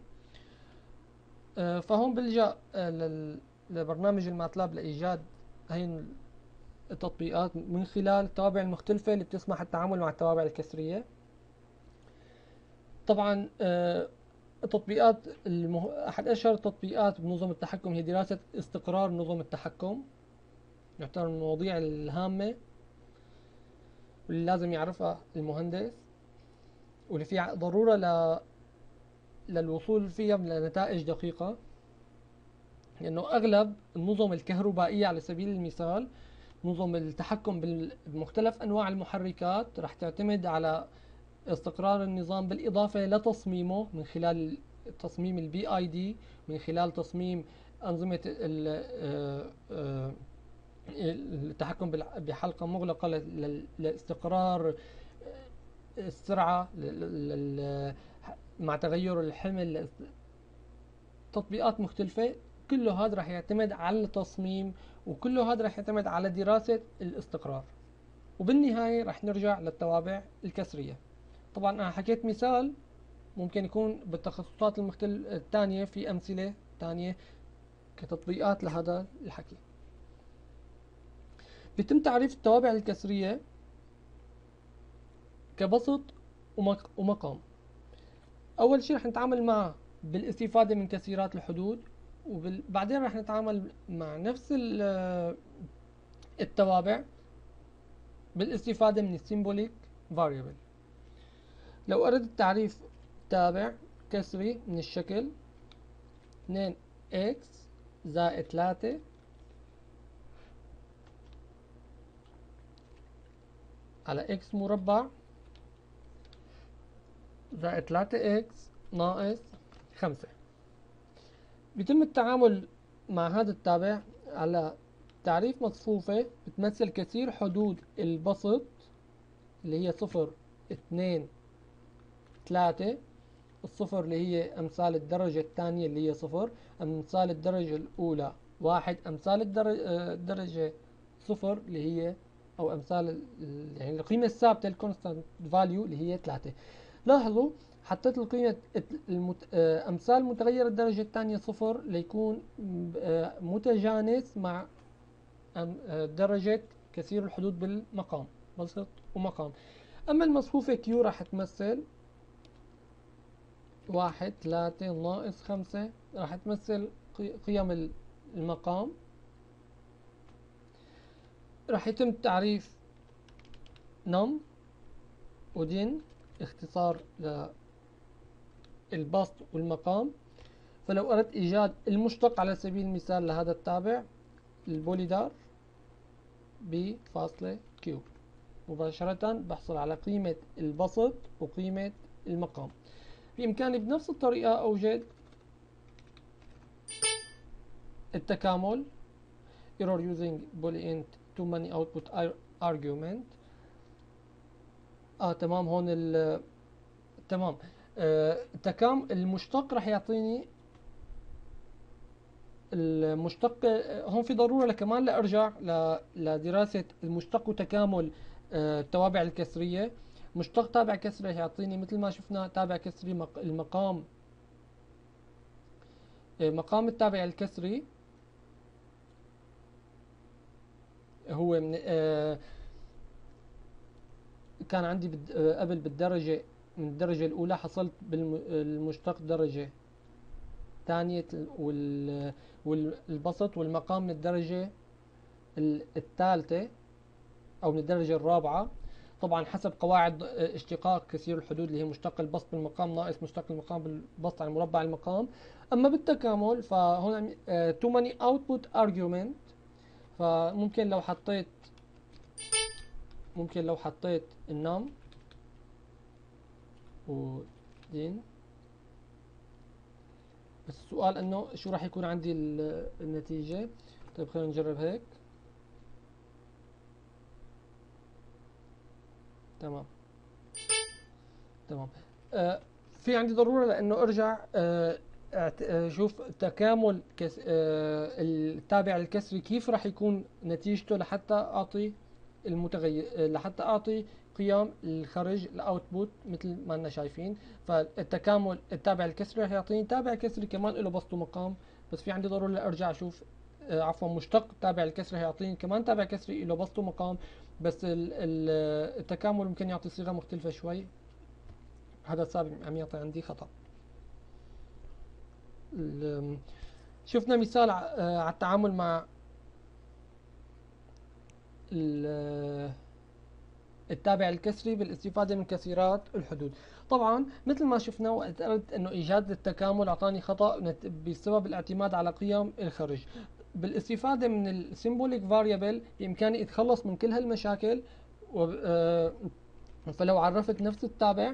فهون بلجأ لبرنامج الماتلاب لإيجاد هاي التطبيقات من خلال التوابع المختلفة اللي بتسمح التعامل مع التوابع الكسرية. طبعا التطبيقات أحد أشهر التطبيقات بنظم التحكم هي دراسة استقرار نظم التحكم. يعتبر من المواضيع الهامة واللي لازم يعرفها المهندس، واللي في ضرورة للوصول فيها لنتائج دقيقة. لأنه أغلب النظم الكهربائية على سبيل المثال، نظم التحكم بمختلف أنواع المحركات راح تعتمد على استقرار النظام بالإضافة لتصميمه من خلال تصميم البي اي دي، من خلال تصميم أنظمة التحكم بحلقة مغلقة لاستقرار السرعة مع تغير الحمل، تطبيقات مختلفة. كله هذا راح يعتمد على التصميم، وكله هذا راح يعتمد على دراسة الاستقرار. وبالنهاية راح نرجع للتوابع الكسرية. طبعا أنا حكيت مثال، ممكن يكون بالتخصصات الثانية في أمثلة ثانية كتطبيقات لهذا الحكي. بيتم تعريف التوابع الكسرية كبسط ومقام. أول شيء رح نتعامل معه بالاستفادة من كثيرات الحدود، وبعدين رح نتعامل مع نفس التوابع بالاستفادة من السيمبوليك فاريبل. لو أردت تعريف تابع كسري من الشكل 2x زائد 3 على x مربع زائد 3x ناقص 5، بيتم التعامل مع هذا التابع على تعريف مصفوفة بتمثل كثير حدود البسط اللي هي 0 2 3. الصفر اللي هي أمثال الدرجة الثانية اللي هي 0، أمثال الدرجة الأولى 1، أمثال الدرجة 0 اللي هي أو أمثال يعني القيمة الثابتة الكونستانت فاليو اللي هي 3. لاحظوا حطيت القيمة أمثال متغير الدرجة الثانية 0 ليكون متجانس مع درجة كثير الحدود بالمقام، بسط ومقام. أما المصفوفة Q راح تمثل 1 3 ناقص 5، راح تمثل قيم المقام. راح يتم تعريف نم ودين اختصار للبسط والمقام. فلو أردت إيجاد المشتق على سبيل المثال لهذا التابع، البوليدار بفاصلة Q، مباشرة بحصل على قيمة البسط وقيمة المقام. بإمكاني بنفس الطريقة أوجد التكامل error using boolean too many output argument. تمام. هون تمام. المشتق راح يعطيني المشتق. هون في ضرورة كمان لأرجع لدراسة المشتق وتكامل التوابع الكسرية. مشتق تابع كسري راح يعطيني مثل ما شفنا تابع كسري المقام مقام التابع الكسري هو من كان عندي قبل بالدرجة من الدرجة الأولى، حصلت بالمشتق درجة ثانية والبسط والمقام من الدرجة الثالثة أو من الدرجة الرابعة، طبعا حسب قواعد اشتقاق كثير الحدود اللي هي مشتق البسط بالمقام ناقص مشتق المقام بالبسط على مربع المقام. أما بالتكامل فهون too many output argument، فممكن لو حطيت النم ودين. بس السؤال انه شو راح يكون عندي النتيجة. طيب خلينا نجرب هيك. تمام. في عندي ضرورة لانه ارجع شوف تكامل التابع الكسري كيف راح يكون نتيجته لحتى اعطي المتغير، لحتى اعطي قيم الخرج الاوتبوت مثل ما لنا شايفين. فالتكامل التابع الكسري راح يعطيني تابع كسري كمان له بسط ومقام، بس في عندي ضرورة ارجع اشوف عفوا مشتق التابع الكسري هيعطيني كمان تابع كسري له بسط ومقام، بس التكامل ممكن يعطي صيغة مختلفة شوي. هذا السبب عم يعطي عندي خطأ. شفنا مثال على التعامل مع التابع الكسري بالاستفادة من كثيرات الحدود. طبعا مثل ما شفنا وقت أردت انه ايجاد التكامل اعطاني خطأ بسبب الاعتماد على قيم الخرج. بالاستفادة من السيمبوليك فاريبل بامكاني اتخلص من كل هالمشاكل. فلو عرفت نفس التابع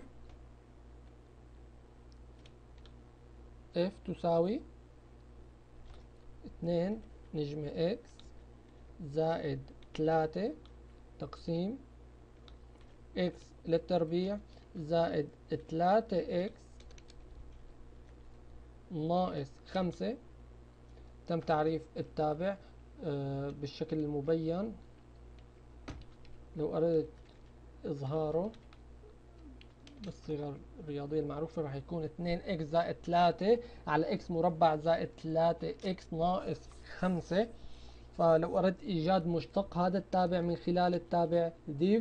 f تساوي 2 نجمة x زائد 3 تقسيم x للتربيع زائد 3x ناقص 5. تم تعريف التابع بالشكل المبين. لو أردت إظهاره بالصيغة الرياضية المعروفة راح يكون 2x زائد 3 على x مربع زائد 3x ناقص 5. فلو أردت إيجاد مشتق هذا التابع من خلال التابع div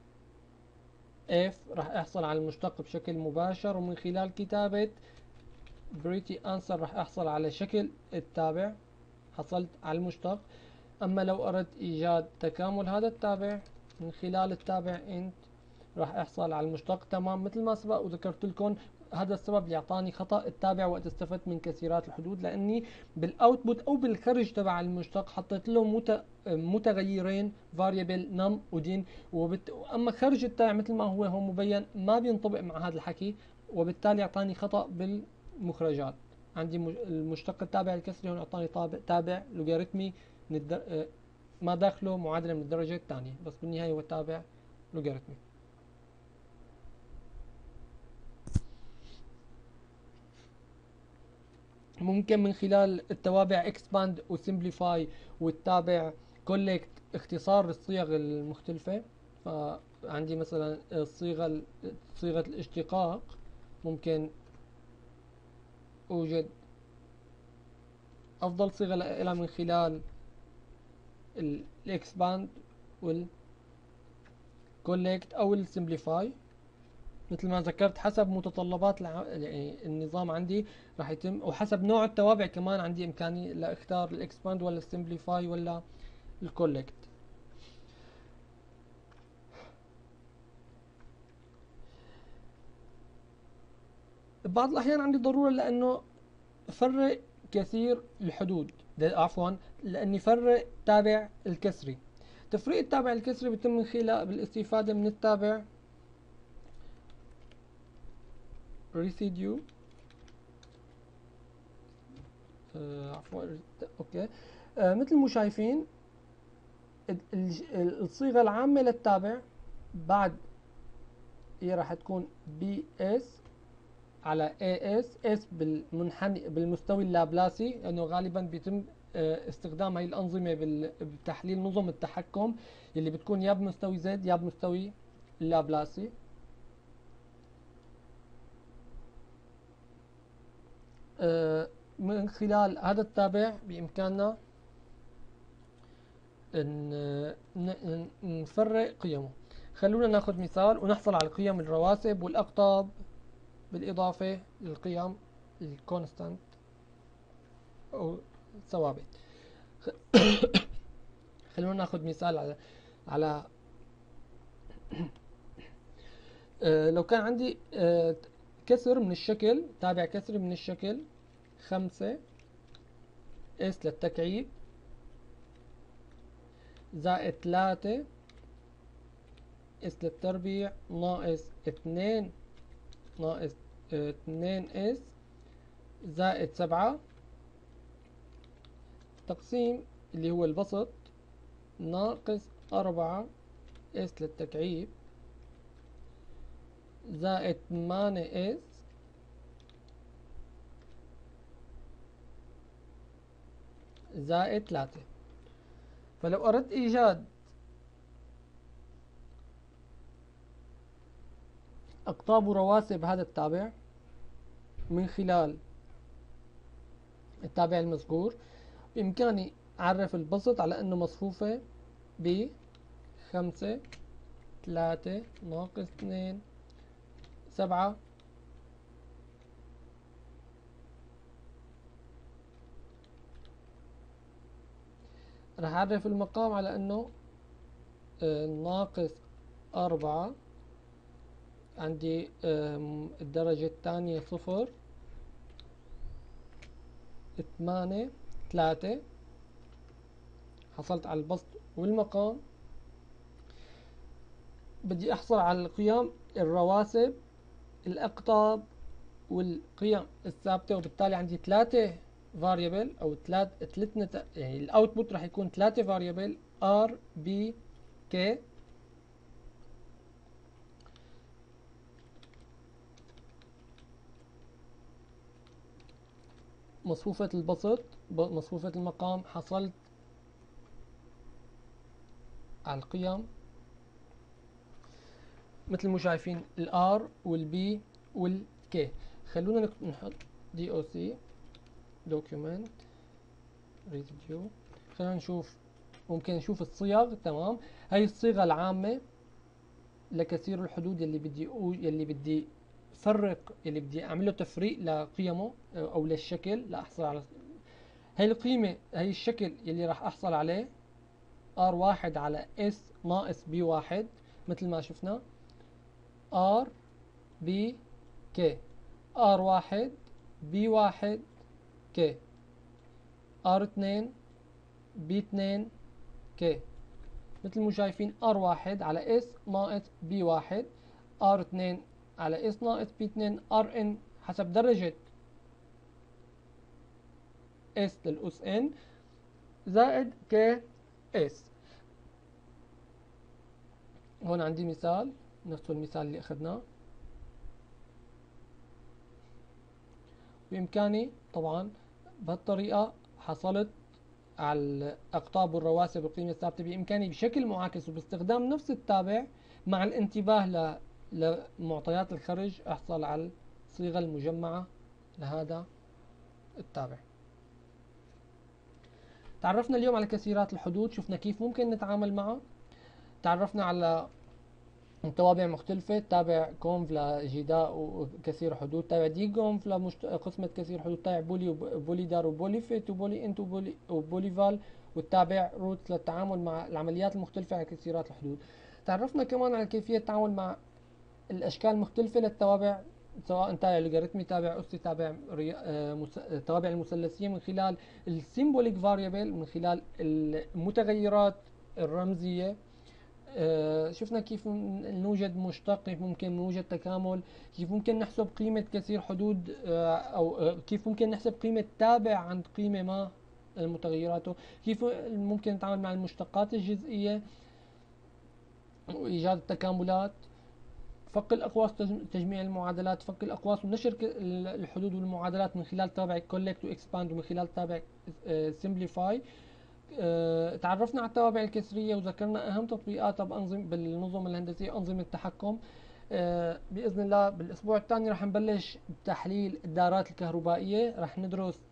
f راح أحصل على المشتق بشكل مباشر، ومن خلال كتابة pretty answer راح أحصل على شكل التابع، حصلت على المشتق. أما لو أردت إيجاد تكامل هذا التابع من خلال التابع int راح أحصل على المشتق تمام مثل ما سبق وذكرت لكم. هذا السبب اللي أعطاني خطأ التابع وقت استفدت من كثيرات الحدود، لأني بالأوتبوت أو بالخرج تبع المشتق حطيت له متغيرين variable num ودين، أما خرج التابع مثل ما هو مبين ما بينطبق مع هذا الحكي، وبالتالي أعطاني خطأ بالمخرجات. عندي المشتق التابع الكسري هون أعطاني تابع لوغاريتمي ما داخله معادلة من الدرجة الثانية، بس بالنهاية هو تابع لوغاريتمي. ممكن من خلال التوابع expand و simplify والتابع collect اختصار الصيغ المختلفة. فعندي مثلا صيغة الاشتقاق ممكن أوجد أفضل صيغة لها من خلال expand وال collect أو simplify. مثل ما ذكرت حسب متطلبات يعني النظام عندي راح يتم، وحسب نوع التوابع كمان عندي إمكانية لاختار الاكسباند ولا السمبليفاي ولا الكولكت. بعض الأحيان عندي ضرورة لأنه فرق كثير الحدود، عفوا لأني فرق تابع الكسري. تفريق التابع الكسري بيتم من خلال بالاستفادة من التابع residue عفوا اوكي. مثل ما شايفين الصيغة العامة للتابع بعد هي راح تكون بي اس على اي اس، اس بالمنحني بالمستوي اللابلاسي، لانه غالبا بيتم استخدام هاي الانظمة بتحليل نظم التحكم اللي بتكون يا بمستوي زد يا بمستوي اللابلاسي. من خلال هذا التابع بإمكاننا أن نفرق قيمه. خلونا ناخذ مثال ونحصل على قيم الرواسب والأقطاب بالإضافة للقيم الكونستانت أو الثوابت. خلونا ناخذ مثال على لو كان عندي كسر من الشكل، تابع كسري من الشكل 5 اس للتكعيب زائد 3 اس للتربيع ناقص 2 اس زائد 7 تقسيم اللي هو البسط ناقص 4 اس للتكعيب زائد 8 اس زائد 3. فلو أردت إيجاد أقطاب ورواسب هذا التابع من خلال التابع المذكور، بإمكاني أعرف البسط على أنه مصفوفة ب 5 3 ناقص 2 7 راح أعرف المقام على أنه ناقص 4 عندي الدرجة الثانية 0 8 3. حصلت على البسط والمقام. بدي أحصل على القيم الرواسب الأقطاب والقيم الثابتة، وبالتالي عندي 3 فاريبل او يعني الاوتبوت راح يكون 3 فاريبل ار بي كي مصفوفة البسط مصفوفة المقام. حصلت على القيم مثل ما شايفين الار والبي والكي. خلونا نحط دي او سي دوكيومنت ريزيديو. خلينا نشوف، ممكن نشوف الصيغ. تمام، هاي الصيغة العامة لكثير الحدود يلي بدي فرق، يلي بدي اعمل له تفريق لقيمه او للشكل لاحصل على هاي القيمة. هاي الشكل يلي راح احصل عليه R1 على S ناقص B1 مثل ما شفنا R B K R1 B1 K R2 B2 K مثل ما شايفين R1 على S ناقص B1 R2 على S ناقص B2 Rn حسب درجة S للأس N زائد KS. هون عندي مثال نفس المثال اللي أخذناه. بإمكاني طبعا بهالطريقة حصلت على الأقطاب والرواسب القيمة الثابتة. بإمكاني بشكل معاكس وباستخدام نفس التابع مع الانتباه لمعطيات الخرج أحصل على الصيغة المجمعة لهذا التابع. تعرفنا اليوم على كثيرات الحدود، شفنا كيف ممكن نتعامل معها. تعرفنا على توابع مختلفة، تابع كونف لجداء وكثير حدود، تابع دي كونف لقسمة كثير حدود، تابع بولي وبولي دار وبولي فيت وبولي انت وبولي فال، والتابع روت للتعامل مع العمليات المختلفة على كثيرات الحدود. تعرفنا كمان على كيفية التعامل مع الأشكال المختلفة للتوابع، سواء تابع لوغاريتمي، تابع أسي، تابع التوابع المثلثية، من خلال السيمبوليك فاريبل، من خلال المتغيرات الرمزية. شفنا كيف نوجد مشتق، كيف ممكن نوجد تكامل، كيف ممكن نحسب قيمة كثير حدود، أو كيف ممكن نحسب قيمة تابع عند قيمة ما متغيراته، كيف ممكن نتعامل مع المشتقات الجزئية وإيجاد التكاملات، فك الأقواس، تجميع المعادلات، فك الأقواس ونشر الحدود والمعادلات من خلال تابع كولكت وإكسباند ومن خلال تابع سمبليفاي. تعرفنا على التوابع الكسرية وذكرنا أهم تطبيقاتها بالنظم الهندسية، أنظمة التحكم. بإذن الله بالأسبوع الثاني رح نبلش بتحليل الدارات الكهربائية. رح ندرس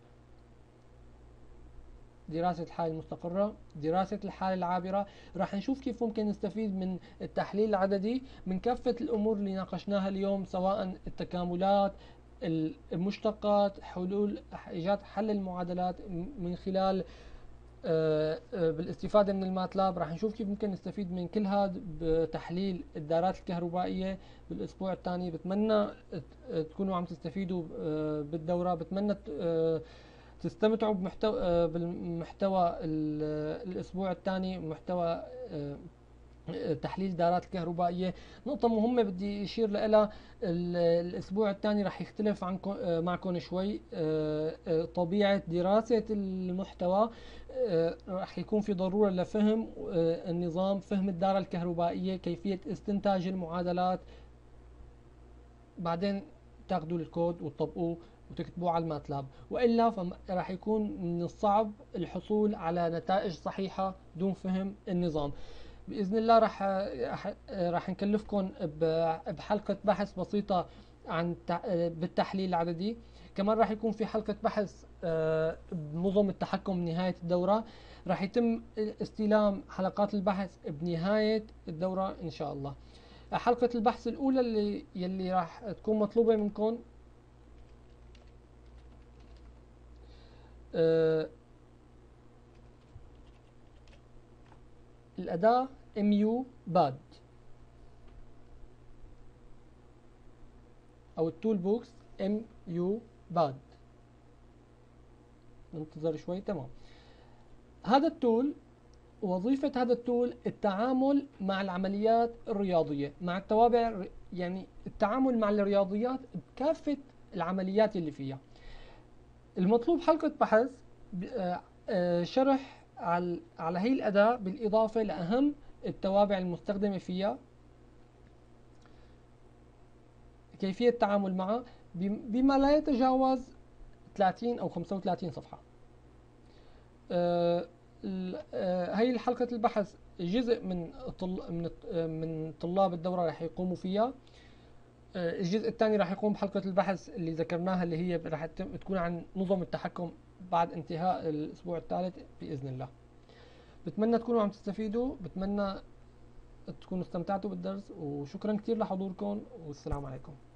دراسة الحالة المستقرة، دراسة الحالة العابرة. راح نشوف كيف ممكن نستفيد من التحليل العددي من كافة الأمور اللي ناقشناها اليوم، سواء التكاملات، المشتقات، حلول إيجاد حل المعادلات من خلال بالاستفادة من الماتلاب. راح نشوف كيف ممكن نستفيد من كل هذا بتحليل الدارات الكهربائية بالأسبوع الثاني. بتمنى تكونوا عم تستفيدوا بالدورة، بتمنى تستمتعوا بالمحتوى الأسبوع الثاني، محتوى تحليل الدارات الكهربائية. نقطة مهمة بدي أشير لها، الأسبوع الثاني راح يختلف عنكم معكم شوي طبيعة دراسة المحتوى. راح يكون في ضرورة لفهم النظام، فهم الدارة الكهربائية، كيفية استنتاج المعادلات، بعدين تاخذوا الكود وتطبقوه وتكتبوه على الماتلاب، والا راح يكون من الصعب الحصول على نتائج صحيحه دون فهم النظام. باذن الله راح نكلفكم بحلقه بحث بسيطه عن بالتحليل العددي. كمان راح يكون في حلقه بحث بنظم التحكم بنهايه الدوره. راح يتم استلام حلقات البحث بنهايه الدوره ان شاء الله. حلقة البحث الأولى يلي راح تكون مطلوبة منكم الأداة MU BAD أو التول بوكس MU BAD. ننتظر شوي. تمام، هذا التول وظيفة هذا التول التعامل مع العمليات الرياضية، مع التوابع، يعني التعامل مع الرياضيات بكافة العمليات اللي فيها. المطلوب حلقة بحث شرح على هي الأداة بالإضافة لأهم التوابع المستخدمة فيها، كيفية التعامل معها، بما لا يتجاوز 30 أو 35 صفحة. هي حلقة البحث جزء من طلاب الدورة راح يقوموا فيها. الجزء الثاني راح يقوم بحلقة البحث اللي ذكرناها، اللي هي راح تكون عن نظم التحكم بعد انتهاء الأسبوع الثالث بإذن الله. بتمنى تكونوا عم تستفيدوا، بتمنى تكونوا استمتعتوا بالدرس، وشكرا كثير لحضوركم، والسلام عليكم.